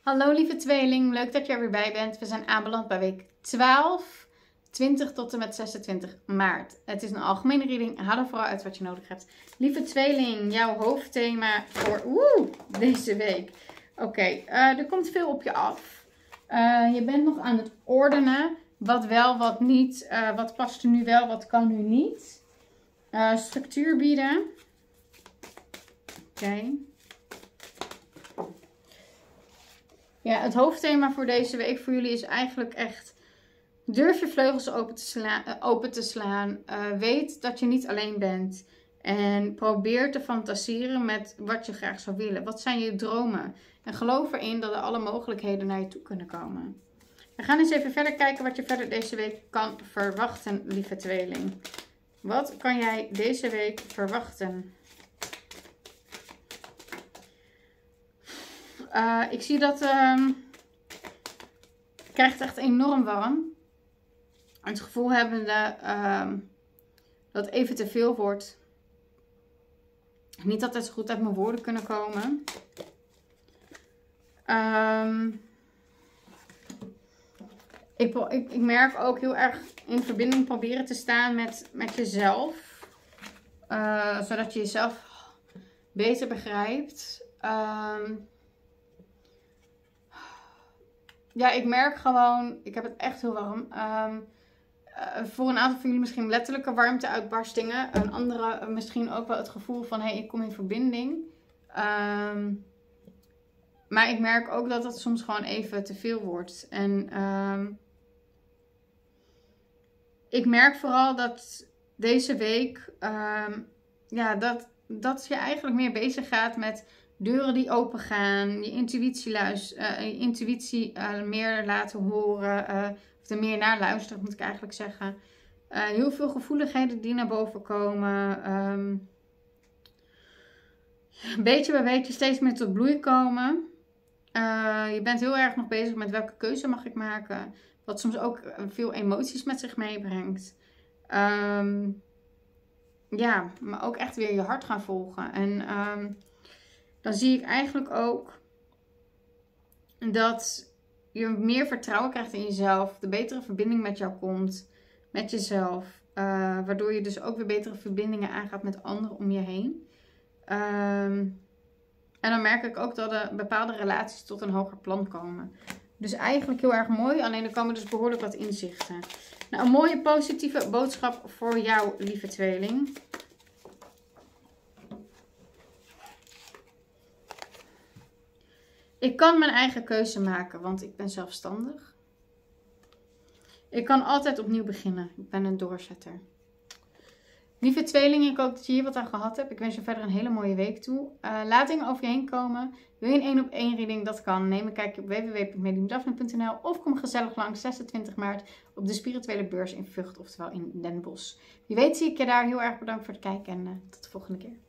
Hallo lieve tweeling, leuk dat je er weer bij bent. We zijn aanbeland bij week 12, 20 tot en met 26 maart. Het is een algemene reading, haal er vooral uit wat je nodig hebt. Lieve tweeling, jouw hoofdthema voor deze week. Oké, er komt veel op je af. Je bent nog aan het ordenen, wat wel, wat niet. Wat past er nu wel, wat kan nu niet. Structuur bieden. Oké. Ja, het hoofdthema voor deze week voor jullie is eigenlijk echt: durf je vleugels open te slaan. Weet dat je niet alleen bent. En probeer te fantaseren met wat je graag zou willen. Wat zijn je dromen? En geloof erin dat er alle mogelijkheden naar je toe kunnen komen. We gaan eens even verder kijken wat je verder deze week kan verwachten, lieve tweeling. Wat kan jij deze week verwachten? Ik zie dat je krijgt echt enorm warm. Het gevoel hebbende dat het even te veel wordt. Niet altijd zo goed uit mijn woorden kunnen komen. Ik merk ook heel erg in verbinding proberen te staan met jezelf. Zodat je jezelf beter begrijpt. Ja, ik merk gewoon, ik heb het echt heel warm. Voor een aantal van jullie misschien letterlijke warmteuitbarstingen. Een andere misschien ook wel het gevoel van, hé, ik kom in verbinding. Maar ik merk ook dat het soms gewoon even te veel wordt. En ik merk vooral dat deze week, ja, dat je eigenlijk meer bezig gaat met deuren die open gaan, je intuïtie meer laten horen, of er meer naar luisteren, moet ik eigenlijk zeggen. Heel veel gevoeligheden die naar boven komen. Beetje bij beetje steeds meer tot bloei komen. Je bent heel erg nog bezig met welke keuze mag ik maken. Wat soms ook veel emoties met zich meebrengt. Ja, maar ook echt weer je hart gaan volgen. En dan zie ik eigenlijk ook dat je meer vertrouwen krijgt in jezelf. De betere verbinding met jou komt. Met jezelf. Waardoor je dus ook weer betere verbindingen aangaat met anderen om je heen. En dan merk ik ook dat er bepaalde relaties tot een hoger plan komen. Dus eigenlijk heel erg mooi. Alleen er komen dus behoorlijk wat inzichten. Nou, een mooie positieve boodschap voor jou, lieve tweeling. Ik kan mijn eigen keuze maken, want ik ben zelfstandig. Ik kan altijd opnieuw beginnen. Ik ben een doorzetter. Lieve tweeling, ik hoop dat je hier wat aan gehad hebt. Ik wens je verder een hele mooie week toe. Laat dingen over je heen komen. Wil je een 1-op-1 reading? Dat kan. Neem een kijkje op www.mediumdaphne.nl of kom gezellig langs 26 maart op de spirituele beurs in Vught, oftewel in Den Bosch. Wie weet zie ik je daar. Heel erg bedankt voor het kijken en tot de volgende keer.